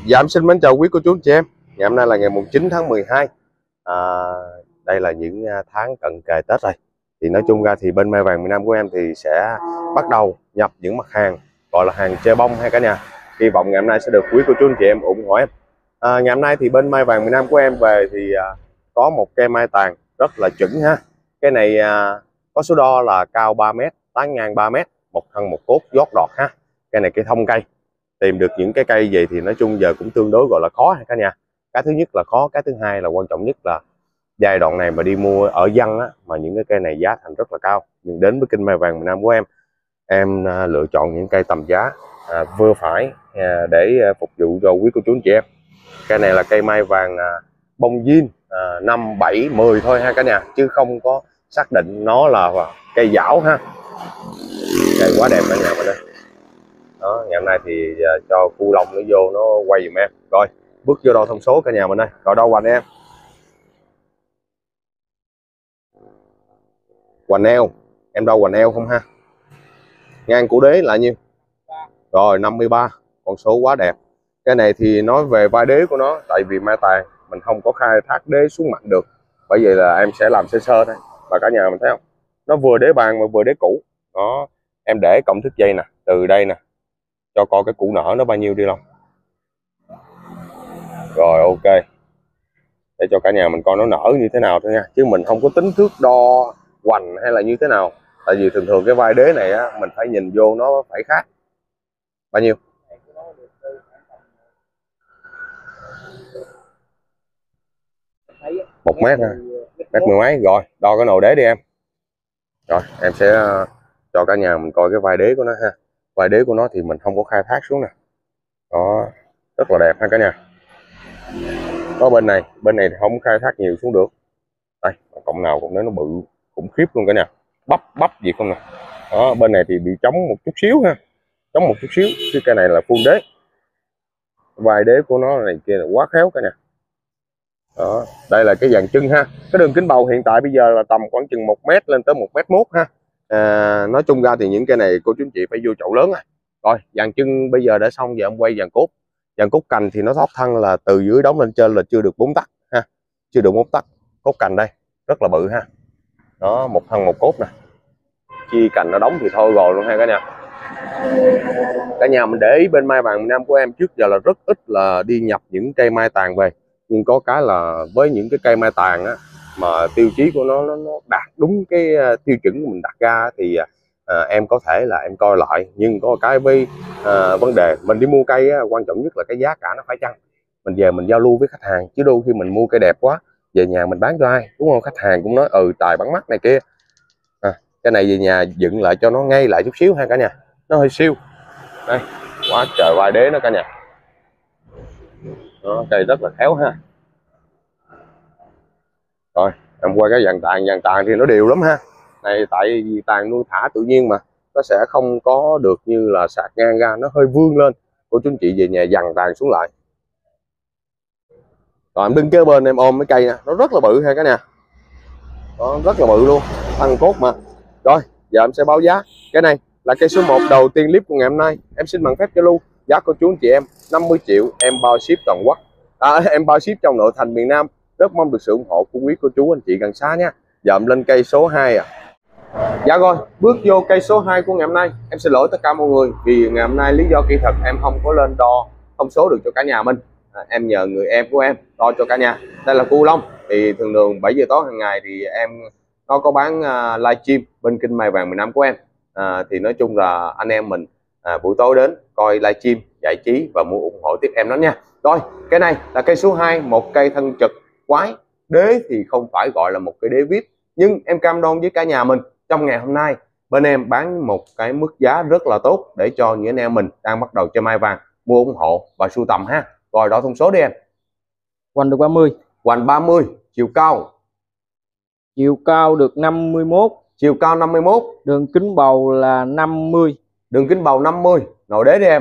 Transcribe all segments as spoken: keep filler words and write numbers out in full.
Dạ em xin mến chào quý cô chú anh chị em. Ngày hôm nay là ngày mùng chín tháng mười hai. à, Đây là những tháng cận kề Tết rồi. Thì nói chung ra thì bên Mai Vàng miền Nam của em thì sẽ bắt đầu nhập những mặt hàng gọi là hàng chơi bông hay cả nhà. Hy vọng ngày hôm nay sẽ được quý cô chú anh chị em ủng hộ em. à, Ngày hôm nay thì bên Mai Vàng miền Nam của em về thì à, có một cây mai tàn rất là chuẩn ha. Cái này à, có số đo là cao ba mét, tán ngang ba mét, một thân một cốt, giót đọt ha. Cây này cây thông cây. Tìm được những cái cây gì thì nói chung giờ cũng tương đối gọi là khó cả nhà. Cái thứ nhất là khó, cái thứ hai là quan trọng nhất là giai đoạn này mà đi mua ở dân á, mà những cái cây này giá thành rất là cao. Nhưng đến với kênh Mai Vàng miền Nam của em, em à, lựa chọn những cây tầm giá à, vừa phải à, để à, phục vụ cho quý cô chú anh chị em. Cây này là cây mai vàng à, bông zin à, năm, bảy, mười thôi ha cả nhà, chứ không có xác định nó là cây dảo ha. Cây quá đẹp cả nhà mình đây. Đó, ngày hôm nay thì uh, cho cu lông nó vô nó quay giùm em. Rồi bước vô đo thông số cả nhà mình đây. Rồi đo hoành em, hoành eo em đo hoành eo không ha. Ngang của đế là nhiêu? Rồi năm mươi ba, con số quá đẹp. Cái này thì nói về vai đế của nó, tại vì mai tàn mình không có khai thác đế xuống mạnh được, bởi vậy là em sẽ làm sơ sơ thôi. Và cả nhà mình thấy không, nó vừa đế bàn mà vừa đế cũ. Đó, em để công thức dây nè, từ đây nè, cho coi cái củ nở nó bao nhiêu đi Long. Rồi ok, để cho cả nhà mình coi nó nở như thế nào thôi nha, chứ mình không có tính thước đo hoành hay là như thế nào. Tại vì thường thường cái vai đế này á, mình phải nhìn vô nó phải khác. Bao nhiêu? Một mét ha, mét mười mấy. Rồi đo cái nồi đế đi em. Rồi em sẽ cho cả nhà mình coi cái vai đế của nó ha. Vai đế của nó thì mình không có khai thác xuống nè. Đó, rất là đẹp ha cả nhà. Có bên này, bên này thì không khai thác nhiều xuống được. Đây, cộng nào cũng nó bự khủng khiếp luôn cả nhà. Bắp bắp gì không nè. Đó, bên này thì bị trống một chút xíu ha. Trống một chút xíu, chứ cây này là full đế. Vai đế của nó này kia là quá khéo cả nhà. Đó, đây là cái dàn chân ha. Cái đường kính bầu hiện tại bây giờ là tầm khoảng chừng một mét lên tới một mét mốt ha. À, nói chung ra thì những cây này cô chú anh chị phải vô chậu lớn rồi. Rồi dàn chân bây giờ đã xong, giờ em quay dàn cốt. Dàn cốt cành thì nó thoát thân là từ dưới đóng lên trên là chưa được bốn tấc ha, chưa được bốn tấc. Cốt cành đây rất là bự ha. Đó, một thân một cốt nè. Chi cành nó đóng thì thôi rồi luôn ha cả nhà. Cả nhà mình để ý bên Mai Vàng miền Nam của em trước giờ là rất ít là đi nhập những cây mai tàn về. Nhưng có cái là với những cái cây mai tàn á, mà tiêu chí của nó, nó nó đạt đúng cái tiêu chuẩn của mình đặt ra thì à, em có thể là em coi lại. Nhưng có cái với à, vấn đề mình đi mua cây á, quan trọng nhất là cái giá cả nó phải chăng. Mình về mình giao lưu với khách hàng, chứ đôi khi mình mua cây đẹp quá về nhà mình bán cho ai, đúng không? Khách hàng cũng nói ừ tài bắn mắt này kia. À, cái này về nhà dựng lại cho nó ngay lại chút xíu ha cả nhà, nó hơi siêu. Đây, quá trời vai đế nó cả nhà. Đó, cây rất là khéo ha. Rồi em quay cái dàn tàn. Dàn tàn thì nó đều lắm ha. Này tại vì tàn nuôi thả tự nhiên mà nó sẽ không có được như là sạc ngang ra, nó hơi vươn lên. Cô chú anh chị về nhà dằn tàn xuống lại. Rồi em đứng kế bên em ôm cái cây nè, nó rất là bự ha cả nhà. Đó, rất là bự luôn, thân cốt mà. Rồi giờ em sẽ báo giá. Cái này là cây số một đầu tiên clip của ngày hôm nay. Em xin bằng phép cho lưu giá cô chú anh chị em năm mươi triệu, em bao ship toàn quốc. À, em bao ship trong nội thành miền Nam. Rất mong được sự ủng hộ của quý cô chú anh chị gần xa nha. Giờ em lên cây số hai à. Dạ rồi, bước vô cây số hai của ngày hôm nay. Em xin lỗi tất cả mọi người vì ngày hôm nay lý do kỹ thuật em không có lên đo thông số được cho cả nhà mình. À, em nhờ người em của em đo cho cả nhà. Đây là cu lông. Thì thường thường bảy giờ tối hàng ngày thì em nó có bán uh, livestream bên kênh Mai Vàng miền Nam của em. À, thì nói chung là anh em mình à, buổi tối đến coi livestream giải trí và mua ủng hộ tiếp em đó nha. Rồi, cái này là cây số hai, một cây thân trực quái. Đế thì không phải gọi là một cái đế vip, nhưng em cam đoan với cả nhà mình trong ngày hôm nay bên em bán một cái mức giá rất là tốt để cho những anh em mình đang bắt đầu chơi mai vàng mua ủng hộ và sưu tầm ha. Rồi đo thông số đi em. Hoành được ba mươi. Hoành ba mươi. Chiều cao. Chiều cao được năm mươi mốt. Chiều cao năm mươi mốt. Đường kính bầu là năm mươi. Đường kính bầu năm mươi. Nồi đế đi em.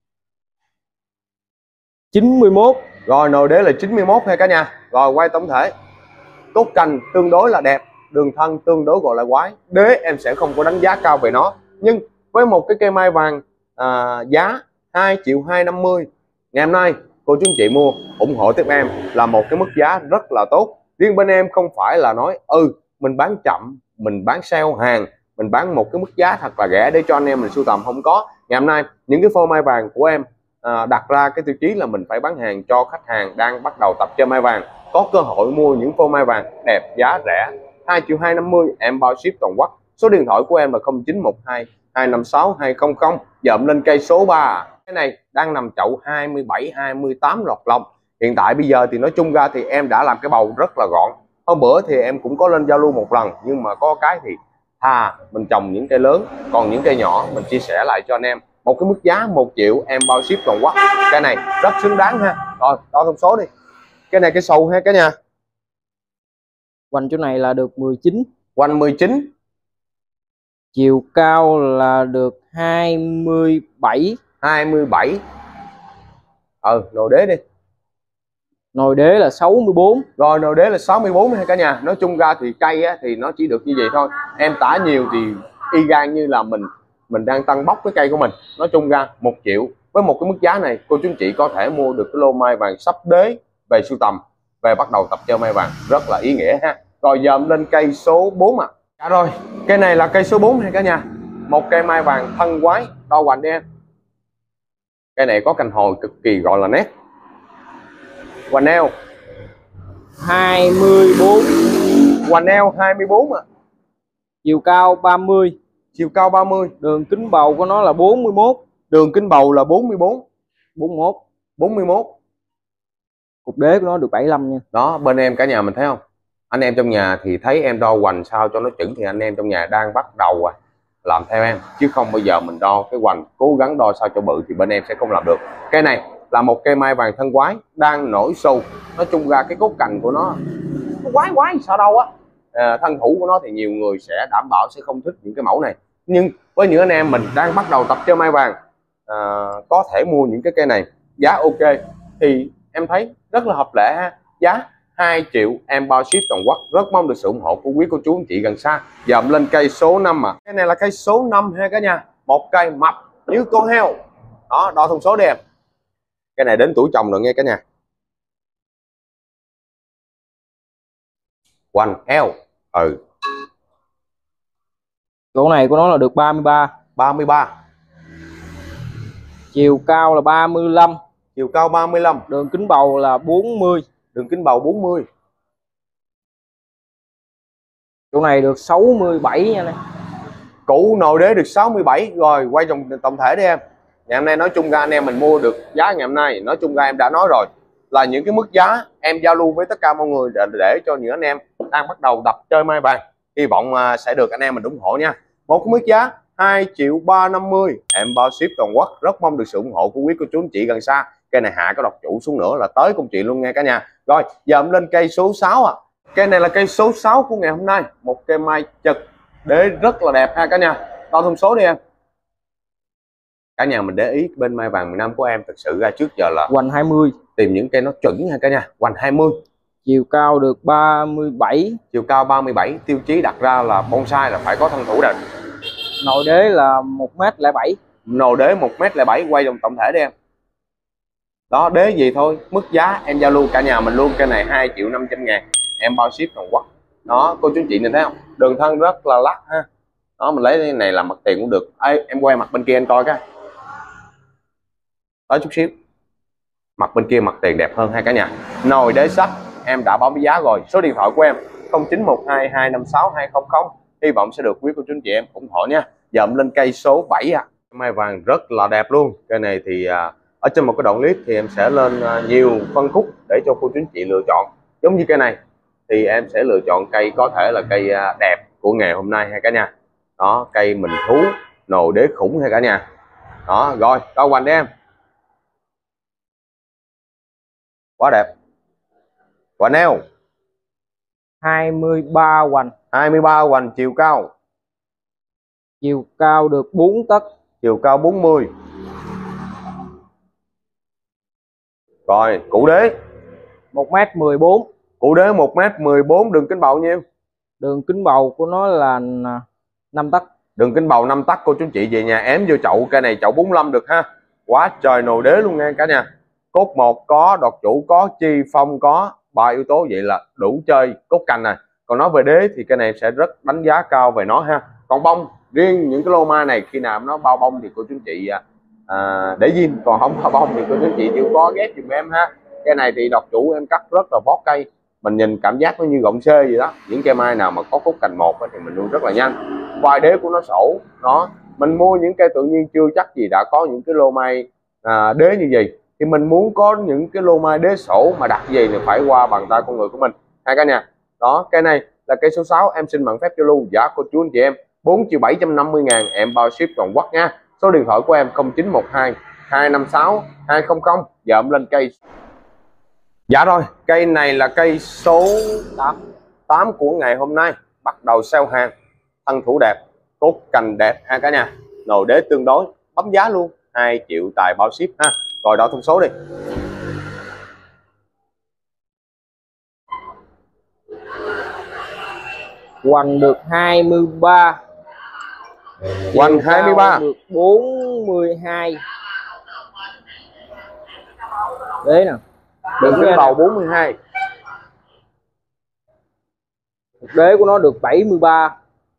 chín mươi mốt. Rồi nồi đế là chín mươi mốt ha cả nhà. Rồi quay tổng thể. Cốt cành tương đối là đẹp, đường thân tương đối gọi là quái. Đế em sẽ không có đánh giá cao về nó, nhưng với một cái cây mai vàng à, giá hai triệu hai trăm năm mươi ngày hôm nay cô chú anh chị mua ủng hộ tiếp em là một cái mức giá rất là tốt. Riêng bên em không phải là nói ừ mình bán chậm, mình bán sale hàng, mình bán một cái mức giá thật là rẻ để cho anh em mình sưu tầm, không có. Ngày hôm nay những cái phô mai vàng của em à, đặt ra cái tiêu chí là mình phải bán hàng cho khách hàng đang bắt đầu tập chơi mai vàng, có cơ hội mua những phô mai vàng đẹp giá rẻ. Hai triệu hai trăm năm mươi em bao ship toàn quốc. Số điện thoại của em là không chín một hai hai năm sáu hai không không, dậm lên cây số ba. Cái này đang nằm chậu hai mươi bảy hai mươi tám lọt lòng. Hiện tại bây giờ thì nói chung ra thì em đã làm cái bầu rất là gọn. Hôm bữa thì em cũng có lên giao lưu một lần, nhưng mà có cái thì thà mình trồng những cây lớn, còn những cây nhỏ mình chia sẻ lại cho anh em một cái mức giá một triệu em bao ship toàn quốc. Cái này rất xứng đáng ha. Rồi đo thông số đi. Cái này cái sầu ha cả nhà. Hoành chỗ này là được mười chín. Hoành mười chín. Chiều cao là được hai mươi bảy. hai mươi bảy. Ừ, nồi đế đi. Nồi đế là sáu mươi bốn. Rồi nồi đế là sáu mươi bốn ha cả nhà. Nói chung ra thì cây á, thì nó chỉ được như vậy thôi. Em tả nhiều thì y gan như là mình mình đang tăng bóc cái cây của mình. Nói chung ra một triệu với một cái mức giá này, cô chú anh chị có thể mua được cái lô mai vàng sắp đế về sưu tầm, về bắt đầu tập chơi mai vàng, rất là ý nghĩa ha. Rồi dòm lên cây số bốn ạ. À. Dạ rồi, cây này là cây số bốn ha cả nhà. Một cây mai vàng thân quái, đo hoành đi em. Cây này có cành hồi cực kỳ gọi là nét. Hoành eo hai mươi bốn. Hoành eo hai mươi bốn ạ. À. Chiều cao ba mươi. Chiều cao ba mươi. Đường kính bầu của nó là bốn mươi mốt. Đường kính bầu là bốn mươi bốn. bốn mươi mốt. bốn mươi mốt. Cục đế của nó được bảy mươi lăm nha. Đó, bên em cả nhà mình thấy không? Anh em trong nhà thì thấy em đo hoành sao cho nó chuẩn thì anh em trong nhà đang bắt đầu à, làm theo em, chứ không bao giờ mình đo cái hoành cố gắng đo sao cho bự thì bên em sẽ không làm được. Cây này là một cây mai vàng thân quái đang nổi sâu. Nói chung ra cái cốt cành của nó nó quái quái sao đâu á. À, thân thủ của nó thì nhiều người sẽ đảm bảo sẽ không thích những cái mẫu này, nhưng với những anh em mình đang bắt đầu tập chơi mai vàng à, có thể mua những cái cây này giá ok thì em thấy rất là hợp lệ ha. Giá hai triệu em bao ship toàn quốc. Rất mong được sự ủng hộ của quý cô chú anh chị gần xa. Dậm lên cây số năm à. Cái này là cây số năm ha cả nhà. Một cây mập như con heo. Đó, đo thông số đi em. Cái này đến tuổi trồng rồi nghe cả nhà. Hoành eo. Ừ. Chỗ này của nó là được ba mươi ba. ba mươi ba. Chiều cao là ba mươi lăm. Chiều cao ba mươi lăm. Đường kính bầu là bốn mươi. Đường kính bầu bốn mươi. Chỗ này được sáu mươi bảy nha này. Củ nồi đế được sáu mươi bảy. Rồi quay dòng tổng thể đi em. Ngày hôm nay nói chung ra anh em mình mua được giá ngày hôm nay, nói chung ra em đã nói rồi là những cái mức giá em giao lưu với tất cả mọi người để, để cho những anh em đang bắt đầu tập chơi mai vàng, hy vọng sẽ được anh em mình ủng hộ nha. Một cái mức giá hai triệu ba trăm năm mươi em bao ship toàn quốc. Rất mong được sự ủng hộ của quý cô chú anh chị gần xa. Cây này hạ cái độc chủ xuống nữa là tới công chuyện luôn nghe cả nhà. Rồi dậm lên cây số sáu ạ. À. Cây này là cây số sáu của ngày hôm nay. Một cây mai chật đế rất là đẹp ha cả nhà. Đo thông số đi em. Cả nhà mình để ý bên mai vàng miền Nam của em thực sự ra trước giờ là hoành hai mươi. Tìm những cây nó chuẩn ha cả nhà. Hoành hai mươi. Chiều cao được ba mươi bảy. Chiều cao ba mươi bảy. Tiêu chí đặt ra là bonsai là phải có thân thủ đẹp. Nồi đế là một mét lẻ bảy. Nồi đế một mét lẻ bảy. Quay vòng tổng thể đi em. Đó, đế gì thôi. Mức giá em giao lưu cả nhà mình luôn. Cây này hai triệu năm trăm ngàn em bao ship toàn quốc. Đó, cô chú chị nhìn thấy không? Đường thân rất là lắc ha. Đó, mình lấy cái này làm mặt tiền cũng được. Ê, em quay mặt bên kia anh coi cái. Đó chút xíu. Mặt bên kia mặt tiền đẹp hơn ha cả nhà. Nồi đế sắt em đã báo với giá rồi. Số điện thoại của em không chín một hai hai năm sáu hai không không. Hy vọng sẽ được quý cô chú anh chị em ủng hộ nha. Dậm lên cây số bảy à. Mai vàng rất là đẹp luôn. Cây này thì à, ở trên một cái đoạn clip thì em sẽ lên à, nhiều phân khúc để cho cô chú anh chị lựa chọn. Giống như cây này thì em sẽ lựa chọn cây có thể là cây à, đẹp của ngày hôm nay ha cả nhà. Đó, cây mình thú nồi đế khủng ha cả nhà. Đó, rồi đo hoành đi em. Quá đẹp. Hoành eo hai mươi ba hoành. hai mươi ba hoành. Chiều cao. Chiều cao được bốn tấc. Chiều cao bốn mươi. Rồi củ đế một mét mười bốn. Củ đế một mét mười bốn. Đường kính bầu nhiêu? Đường kính bầu của nó là năm tấc. Đường kính bầu năm tấc. Cô chú chị về nhà ém vô chậu. Cây này chậu bốn mươi lăm được ha. Quá trời nồi đế luôn nha cả nhà. cốt một có, đọt chủ có, chi phong có, ba yếu tố vậy là đủ chơi cốt cành này. Còn nói về đế thì cái này sẽ rất đánh giá cao về nó ha. Còn bông, riêng những cái lô mai này khi nào nó bao bông thì cô chú anh chị à, để zin, còn không bao bông thì cô chú anh chị chịu có ghép giùm em ha. Cái này thì đọt chủ em cắt rất là vót cây, mình nhìn cảm giác nó như gọng xê vậy đó. Những cây mai nào mà có cốt cành một thì mình nuôi rất là nhanh. Vai đế của nó sổ, nó mình mua những cây tự nhiên chưa chắc gì đã có những cái lô mai à, đế như vậy, thì mình muốn có những cái lô mai đế sổ mà đặt gì thì phải qua bàn tay con người của mình hai cả nhà. Đó, cái này là cây số sáu, em xin bằng phép cho luôn, giá của chú anh chị em bốn triệu bảy trăm năm mươi ngàn, em bao ship toàn quốc nha. Số điện thoại của em không chín một hai hai năm sáu hai không không. Giờ em lên cây. Dạ rồi, cây này là cây số tám của ngày hôm nay, bắt đầu sale hàng, thân thủ đẹp, cốt cành đẹp ha cả nhà, nồi đế tương đối, bấm giá luôn, hai triệu tài bao ship ha. Rồi đo thông số đi. Hoành được hai mươi ba, Hoành hai mươi ba, được bốn mươi hai. Đấy nè, đường kính bầu bốn mươi hai. đế của nó được bảy mươi ba,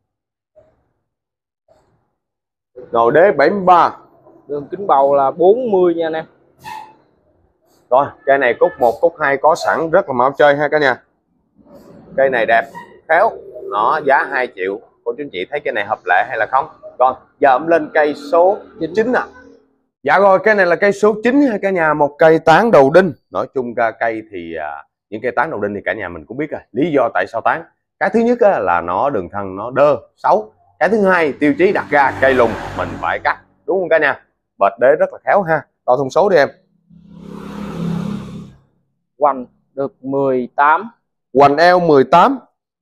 nồi đế bảy mươi ba, đường kính bầu là bốn mươi nha anh em. Rồi cây này cốt một cốt hai có sẵn, rất là mau chơi ha cả nhà. Cây này đẹp khéo, nó giá hai triệu. Cô chú anh chị thấy cây này hợp lệ hay là không? Rồi giờ em lên cây số chín à. Dạ rồi, cây này là cây số chín ha cả nhà, một cây tán đầu đinh. Nói chung ra cây thì à, những cây tán đầu đinh thì cả nhà mình cũng biết rồi, lý do tại sao tán. Cái thứ nhất á, là nó đường thân nó đơ xấu. Cái thứ hai, tiêu chí đặt ra cây lùn mình phải cắt, đúng không cả nhà? Bệt đế rất là khéo ha. Đo thông số đi em. Hoành được mười tám, hoành eo mười tám.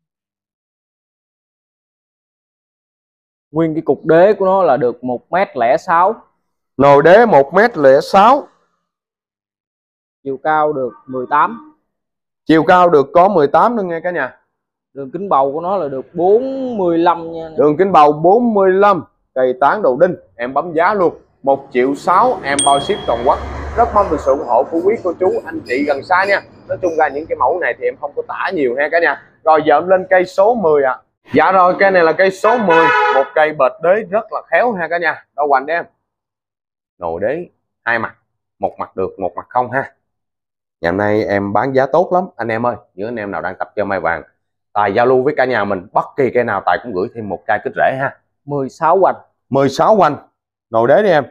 Nguyên cái cục đế của nó là được một mét lẻ sáu, nồi đế một mét lẻ sáu, chiều cao được mười tám, chiều cao được có mười tám nữa nghe cả nhà. đường kính bầu của nó là được bốn mươi lăm nha. Đường kính bầu bốn mươi lăm, cây tán đầu đinh, em bấm giá luôn một triệu sáu, em bao ship toàn quốc. Rất mong được sự ủng hộ của quý cô chú anh chị gần xa nha. Nói chung ra những cái mẫu này thì em không có tả nhiều ha cả nhà. Rồi giờ em lên cây số mười ạ. À. Dạ rồi, cây này là cây số mười, một cây bệt đế rất là khéo ha cả nhà. Đâu hoành em. Nồi đế hai mặt, một mặt được, một mặt không ha. Ngày hôm nay em bán giá tốt lắm anh em ơi. Những anh em nào đang tập chơi mai vàng, Tài giao lưu với cả nhà mình, bất kỳ cây nào Tài cũng gửi thêm một cây kích rễ ha. mười sáu hoành, mười sáu hoành, nồi đế đi em.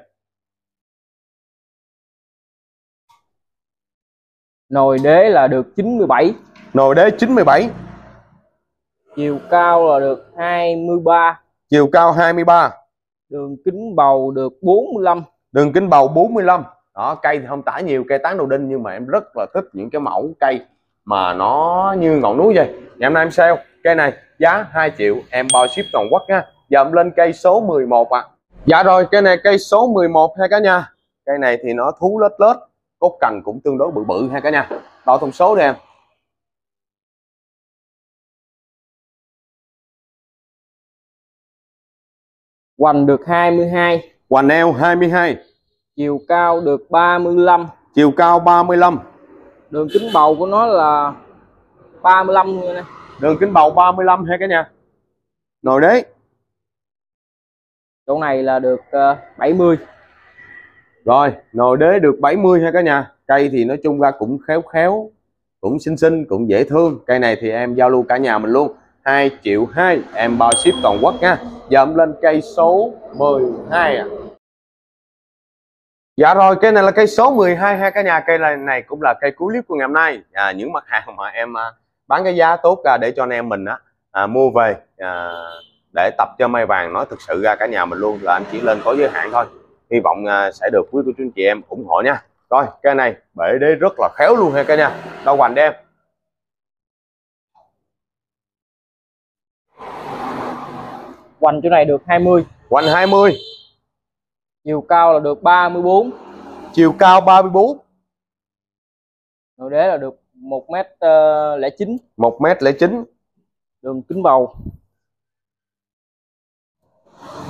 nồi đế là được chín mươi bảy, nồi đế chín mươi bảy, chiều cao là được hai mươi ba, chiều cao hai mươi ba, đường kính bầu được bốn mươi lăm, đường kính bầu bốn mươi lăm. Đó, cây thì không tả nhiều, cây tán đầu đinh, nhưng mà em rất là thích những cái mẫu cây mà nó như ngọn núi vậy. Ngày hôm nay em sale cây này giá hai triệu, em bao ship toàn quốc nha. Giờ em lên cây số mười một ạ. À. Dạ rồi, cây này cây số mười một ha cả nhà. Cây này thì nó thú lết lết, cốt cành cũng tương đối bự bự ha cả nhà. Đo thông số đi em. hoành được hai mươi hai, hoành eo hai mươi hai, chiều cao được ba mươi lăm, chiều cao ba mươi lăm, đường kính bầu của nó là ba mươi lăm nha. Đường kính bầu ba mươi lăm ha cả nhà. Nồi đế chỗ này là được uh, bảy mươi. Rồi, nồi đế được bảy mươi ha cả nhà. Cây thì nói chung ra cũng khéo khéo, cũng xinh xinh, cũng dễ thương. Cây này thì em giao lưu cả nhà mình luôn, hai triệu hai, em bao ship toàn quốc nha. Giờ em lên cây số mười hai à. Dạ rồi, cây này là cây số mười hai ha cả nhà. Cây này, này cũng là cây cuối clip của ngày hôm nay. À, những mặt hàng mà em à, bán cái giá tốt ra để cho anh em mình á à, mua về à, để tập cho mai vàng. Nói thực sự ra cả nhà mình luôn là anh chỉ lên có giới hạn thôi. Hy vọng à, sẽ được quý cô chú anh chị em ủng hộ nha. Rồi, cây này bể đế rất là khéo luôn ha cả nhà. Đâu hoành đem. Hoành chỗ này được hai mươi. Hoành hai mươi. Chiều cao là được ba mươi bốn. Chiều cao ba mươi bốn. Nồi đế là được một mét lẻ chín. một mét lẻ chín. Đường kính bầu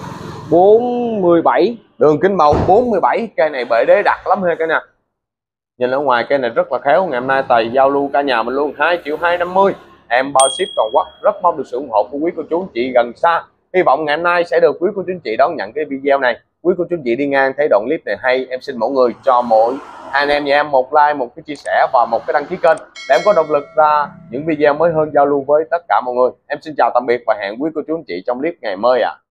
bốn mươi bảy. Đường kính bầu bốn mươi bảy. Cây này bể đế đặc lắm ha cả nhà. Nhìn ở ngoài cây này rất là khéo, ngày hôm nay Tài giao lưu cả nhà mình luôn hai triệu hai năm mươi, em bao ship toàn quốc. Rất mong được sự ủng hộ của quý cô chú anh chị gần xa. Hy vọng ngày hôm nay sẽ được quý cô chú anh chị đón nhận cái video này. Quý cô chú anh chị đi ngang thấy đoạn clip này hay, em xin mỗi người cho mỗi anh em nhà em một like, một cái chia sẻ và một cái đăng ký kênh để em có động lực ra những video mới hơn, giao lưu với tất cả mọi người. Em xin chào tạm biệt và hẹn quý cô chú anh chị trong clip ngày mới ạ. À.